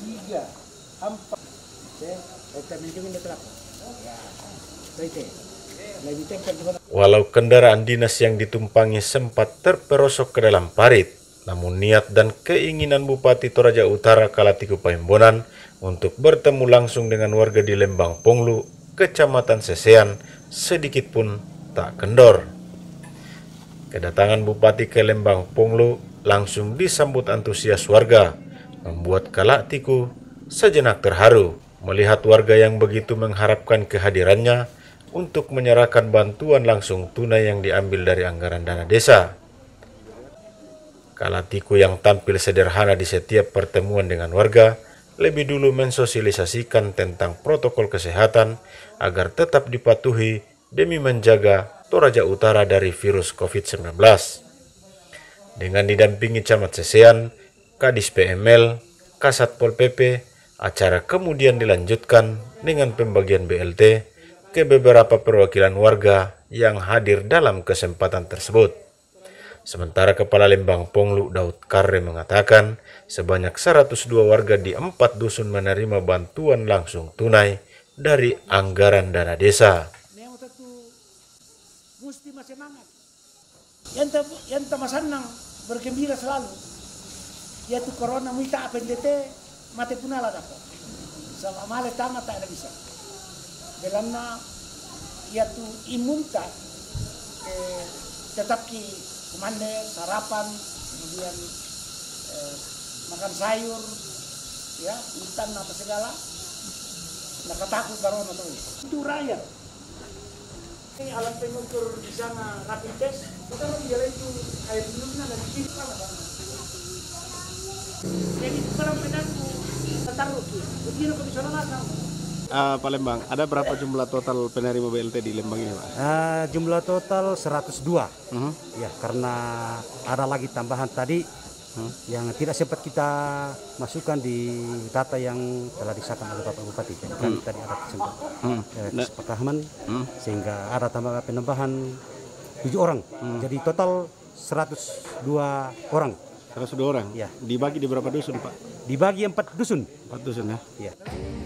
tiga, empat. Walau kendaraan dinas yang ditumpangi sempat terperosok ke dalam parit, namun niat dan keinginan Bupati Toraja Utara Kalatiku Paimbonan untuk bertemu langsung dengan warga di Lembang Ponglu, Kecamatan Sesean, sedikit pun tak kendor. Kedatangan Bupati ke Lembang Ponglu langsung disambut antusias warga, membuat Kalatiku sejenak terharu melihat warga yang begitu mengharapkan kehadirannya untuk menyerahkan bantuan langsung tunai yang diambil dari anggaran dana desa. Kalatiku yang tampil sederhana di setiap pertemuan dengan warga, lebih dulu mensosialisasikan tentang protokol kesehatan agar tetap dipatuhi demi menjaga Toraja Utara dari virus COVID-19. Dengan didampingi Camat Sesean, Kadis PML, Kasat Pol PP, acara kemudian dilanjutkan dengan pembagian BLT ke beberapa perwakilan warga yang hadir dalam kesempatan tersebut. Sementara Kepala Lembang Ponglu Daud Karre mengatakan sebanyak 102 warga di 4 dusun menerima bantuan langsung tunai dari anggaran dana desa. Mesti semangat. Yang senang bergembira selalu. Yaitu corona muita apendete mate punala dapat. Sama male tanga tak ada bisa. Belanda yaitu imunta tetap ki kumande sarapan, kemudian makan sayur, ya ikan apa segala. Nggak takut corona tuh. Itu rakyat. Ini alat pengukur di sana rapid test, kita lebih jalan itu air minumnya dan kiri mana bang. Jadi barang penangku taruh tuh, begini komisioner nasam. Pak Lembang, ada berapa jumlah total penerima BLT di Lembang ini, Pak? Jumlah total 102. Ya, karena ada lagi tambahan tadi yang tidak sempat kita masukkan di data yang telah disahkan oleh Bapak Bupati. Jadi kami tadi ada kesepakaman sehingga ada tambahan penambahan 7 orang. Jadi total 102 orang. 102 orang? Ya. Dibagi di berapa dusun, Pak? Dibagi 4 dusun. 4 dusun ya? Ya.